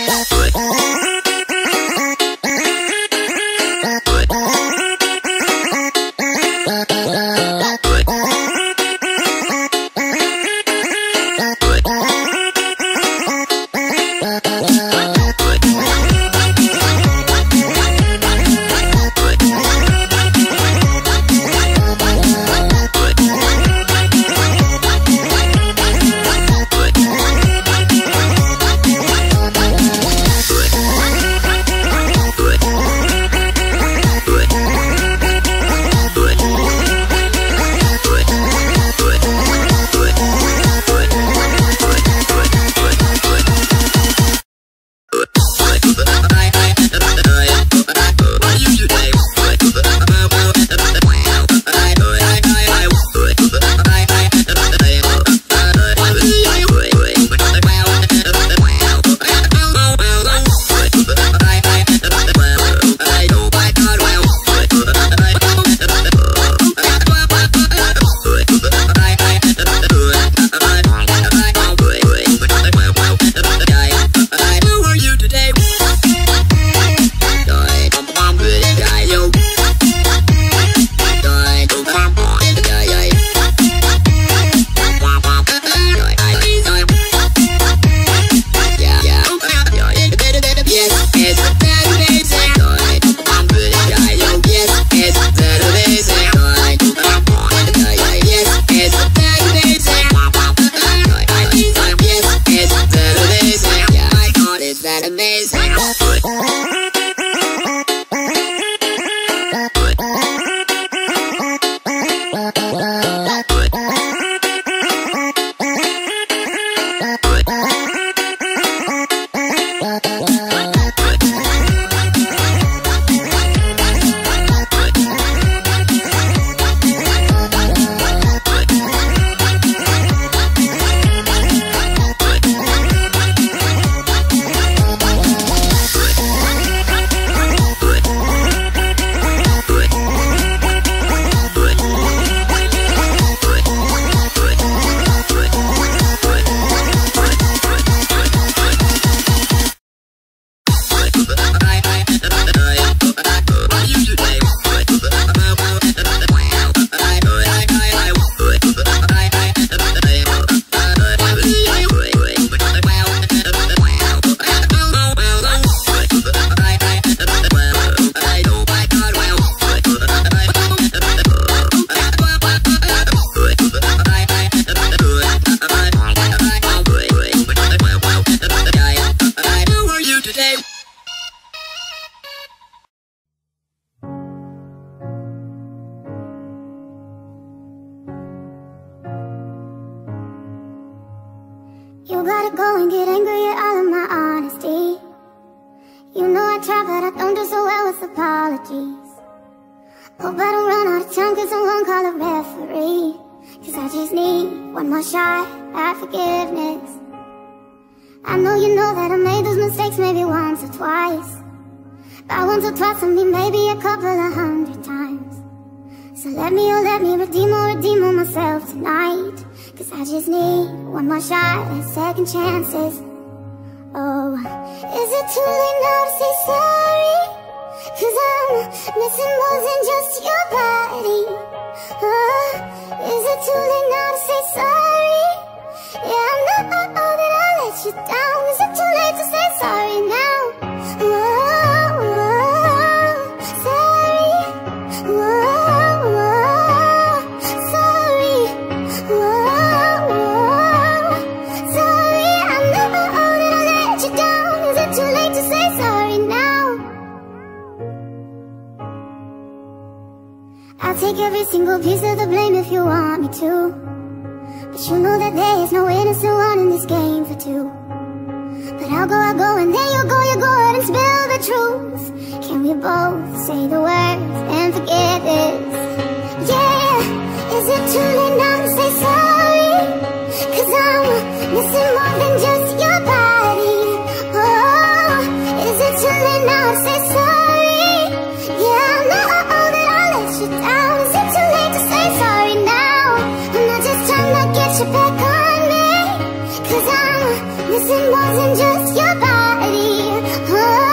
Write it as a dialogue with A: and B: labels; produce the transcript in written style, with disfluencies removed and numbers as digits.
A: You gotta go and get angry at all of my honesty. You know I try, but I don't do so well with apologies. Hope I don't run out of time, cause I won't call a referee. Cause I just need one more shot at forgiveness. I know you know that I made those mistakes maybe once or twice. By once or twice, I mean maybe a couple of 100 times. So let me redeem myself tonight. Cause I just need one more shot at second chances. Oh, is it too late now to say sorry? Cause I'm missing more than just your body. Oh, is it too late now to say sorry? Yeah, I know that I let you down. Is it too late to say sorry now? I'll take every single piece of the blame if you want me to. But you know that there is no innocent one in this game for two. But I'll go, and then you go ahead and spill the truth. Can we both say the words and forget this? Yeah, is it too late now to say sorry? Cause I'm missing more than just your body. Oh, is it too late now to say sorry? Yeah, I know that I let you down. Is it too late to say sorry now? I'm not just trying to get you back on me. Cause I'm Missing more than just your body. Oh.